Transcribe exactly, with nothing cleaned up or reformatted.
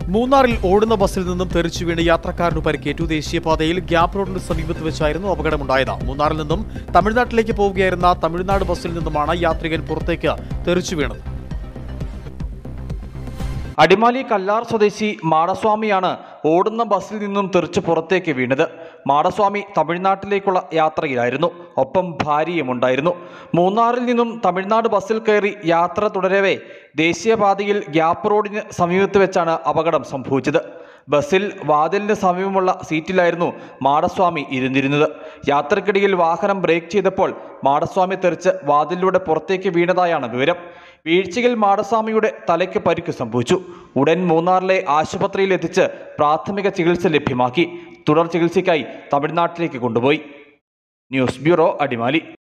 മൂന്നാറിൽ ഓടുന്ന ബസ്സിൽ നിന്നും തെറിച്ചു വീണ് യാത്രക്കാരന് പരിക്കേറ്റു. ദേശീയപാതയിൽ ഗ്യാപ് റോഡിന് സമീപത്ത് വെച്ചായിരുന്നു അപകടമുണ്ടായത്. മൂന്നാറിൽ നിന്നും തമിഴ്നാട്ടിലേക്ക് പോവുകയായിരുന്ന തമിഴ്നാട് ബസ്സിൽ നിന്നുമാണ് യാത്രികൻ പുറത്തേക്ക് തെറിച്ചു വീണത്. അടിമാലി കല്ലാർ സ്വദേശി മാടസ്വാമിയാണ് ഓടുന്ന ബസ്സിൽ നിന്നും തെറിച്ച് പുറത്തേക്ക് വീണത്. മാടസ്വാമി തമിഴ്നാട്ടിലേക്കുള്ള യാത്രയിലായിരുന്നു. ഒപ്പം ഭാര്യയും ഉണ്ടായിരുന്നു. മൂന്നാറിൽ നിന്നും തമിഴ്നാട് ബസ്സിൽ കയറി യാത്ര തുടരവേ ദേശീയപാതയിൽ ഗ്യാപ് റോഡിന് സമീപത്ത് വെച്ചാണ് അപകടം സംഭവിച്ചത്. ബസ്സിൽ വാതിലിന് സമീപമുള്ള സീറ്റിലായിരുന്നു മാടസ്വാമി ഇരുന്നിരുന്നത്. യാത്രക്കിടയിൽ വാഹനം ബ്രേക്ക് ചെയ്തപ്പോൾ മാടസ്വാമി തെറിച്ച് വാതിലിലൂടെ പുറത്തേക്ക് വീണതായാണ് വിവരം. വീഴ്ചയിൽ മാടസ്വാമിയുടെ തലയ്ക്ക് പരിക്ക് സംഭവിച്ചു. ഉടൻ മൂന്നാറിലെ ആശുപത്രിയിൽ എത്തിച്ച് പ്രാഥമിക ചികിത്സ ലഭ്യമാക്കി. തുടർ ചികിത്സയ്ക്കായി തമിഴ്നാട്ടിലേക്ക് കൊണ്ടുപോയി. News bureau, Adimali.